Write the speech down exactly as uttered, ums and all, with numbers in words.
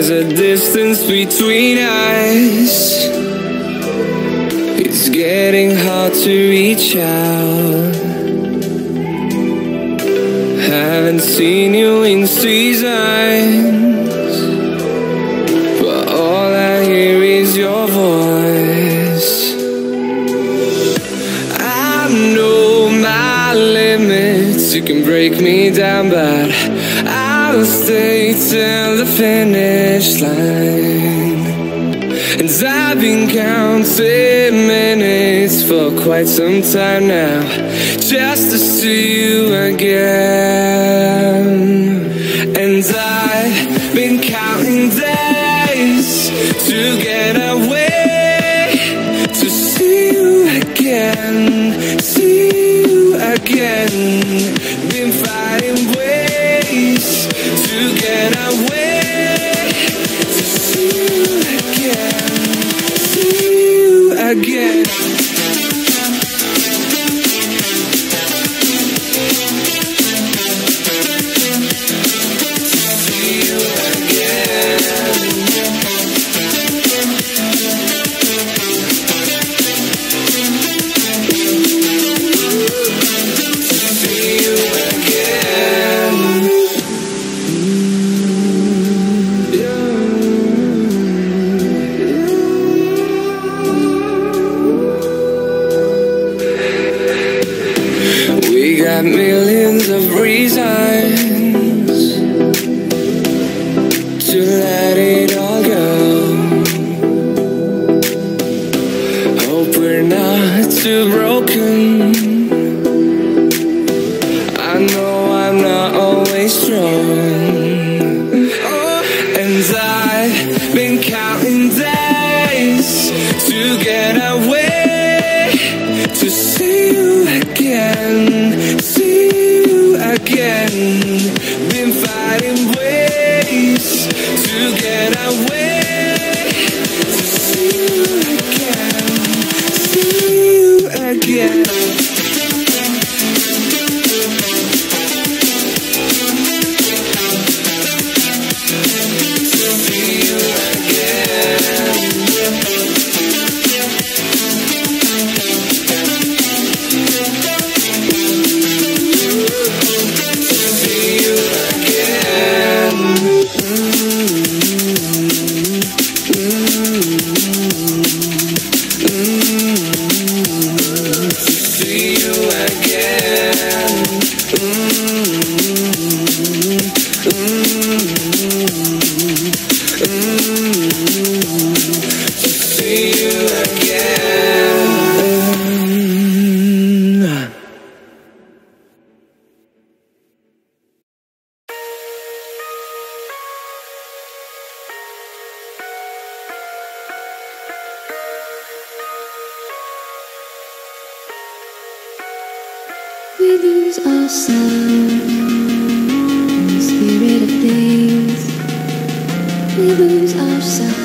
there's a distance between us. It's getting hard to reach out. Haven't seen you in seasons, but all I hear is your voice. I know my limits, you can break me down, but I'll stay till the finish line. And I've been counting minutes for quite some time now, just to see you again. And I've been counting days to get away, to see you again, see you again. Been finding ways to get away, to see you again, see you again. Millions of reasons to let it all go. Hope we're not too broken. I know I'm not always strong. And I've been counting days to get away, to see you again, again. Been finding ways to get away, to see you again, see you again. We lose ourselves in the spirit of things. We lose ourselves.